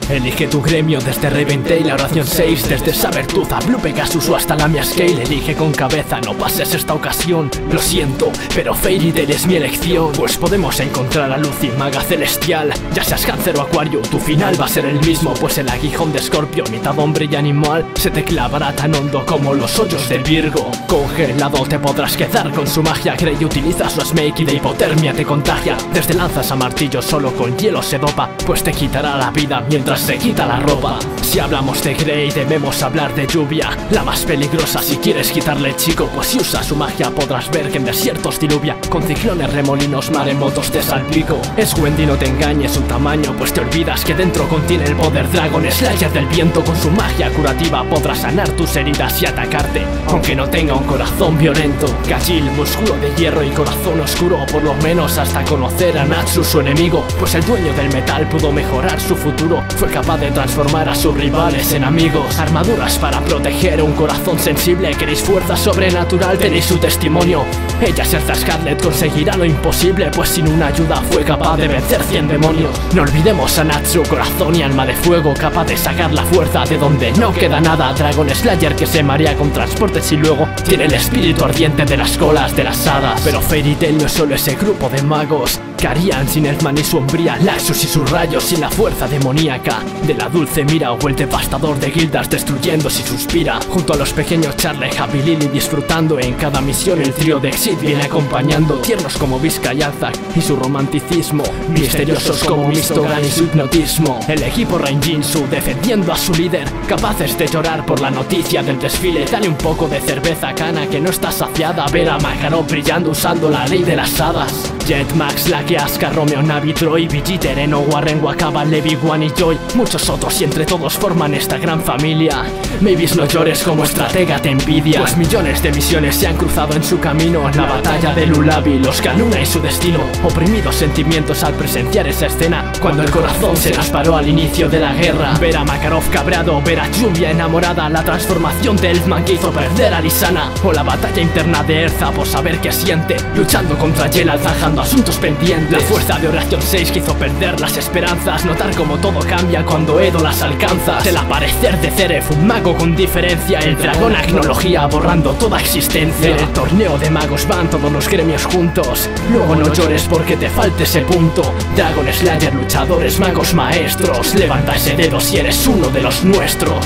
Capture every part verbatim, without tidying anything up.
Elige tu gremio desde Raven Tail a Oración seis, desde Sabertooth a Blue Pegasus o hasta Lamia Scale. Elige con cabeza, no pases esta ocasión. Lo siento, pero Fairy Tail es mi elección. Pues podemos encontrar a Lucy, maga celestial. Ya seas cáncer o acuario, tu final va a ser el mismo. Pues el aguijón de Escorpio, mitad hombre y animal, se te clavará tan hondo como los hoyos del Virgo. Congelado te podrás quedar con su magia. Grey utiliza su Snake y de hipotermia te contagia. Desde lanzas a martillo solo con hielo se dopa, pues te quitará la vida mientras se quita la ropa. Si hablamos de Grey debemos hablar de Lluvia, la más peligrosa si quieres quitarle el chico. Pues si usas su magia podrás ver que en desiertos diluvia, con ciclones, remolinos, maremotos te salpico. Es Wendy, no te engañes su tamaño, pues te olvidas que dentro contiene el poder Dragon Slayer del viento. Con su magia curativa podrá sanar tus heridas y atacarte, aunque no tenga un corazón violento. Gajil, músculo de hierro y corazón oscuro, por lo menos hasta conocer a Natsu, su enemigo. Pues el dueño del metal pudo mejorar su futuro, fue capaz de transformar a sus rivales en amigos. Armaduras para proteger un corazón sensible. ¿Queréis fuerza sobrenatural? Tenéis su testimonio. Ella, Serza Scarlet, conseguirá lo imposible, pues sin una ayuda fue capaz de vencer cien demonios. No olvidemos a Natsu, corazón y alma de fuego, capaz de sacar la fuerza de donde no queda nada. Dragon Slayer que se marea con transportes y luego tiene el espíritu ardiente de las colas de las hadas. Pero Fairy Tail no es solo ese grupo de magos que harían sin Elfman y su hombría, Laxus y sus rayos, sin la fuerza demoníaca de la dulce mira, o el devastador de Gildas destruyendo si suspira. Junto a los pequeños Charlie, Happy Lily disfrutando en cada misión. El trío de Exit viene acompañando, tiernos como Vizca y Azak y su romanticismo, misteriosos como Mistogan y su hipnotismo. El equipo Rainjinsu defendiendo a su líder, capaces de llorar por la noticia del desfile. Dale un poco de cerveza a Kana que no está saciada, ver a Makarov brillando usando la ley de las hadas. Jet, Max, Lucky, Asuka, Romeo, Navi, Troy, Vegeta, Eno, Warren, Wakaba, Levi, Wan y Joy, muchos otros, y entre todos forman esta gran familia. Mavis, no llores, como estratega te envidia, pues millones de misiones se han cruzado en su camino. La batalla de Lulabi, los Kanuna y su destino, oprimidos sentimientos al presenciar esa escena, cuando el corazón se nos paró al inicio de la guerra. Ver a Makarov cabreado, ver a Lluvia enamorada, la transformación de Elfman que hizo perder a Lisana, o la batalla interna de Erza por saber qué siente, luchando contra Yelal, zanjando asuntos pendientes. La fuerza de Oración seis que hizo perder las esperanzas, notar como todo cambia cuando Edo las alcanza. El aparecer de Zeref, un mago con diferencia, el dragón agnología borrando toda existencia. En el torneo de magos van todos los gremios juntos, luego no llores porque te falte ese punto. Dragon Slayer, luchadores, magos, maestros, levanta ese dedo si eres uno de los nuestros.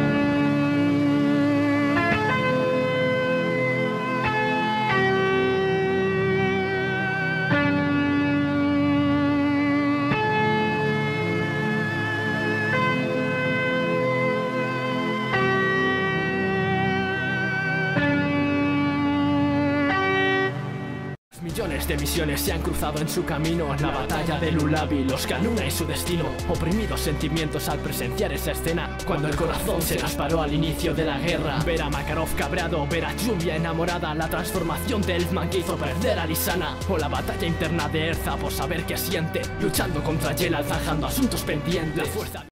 Millones de misiones se han cruzado en su camino. La batalla de Lulabi, los Kanuna y su destino, oprimidos sentimientos al presenciar esa escena, cuando el corazón se nos paró al inicio de la guerra. Ver a Makarov cabreado, ver a Lluvia enamorada, la transformación de Elfman que hizo perder a Lisana, o la batalla interna de Erza por saber qué siente, luchando contra Yelal, zanjando asuntos pendientes. La fuerza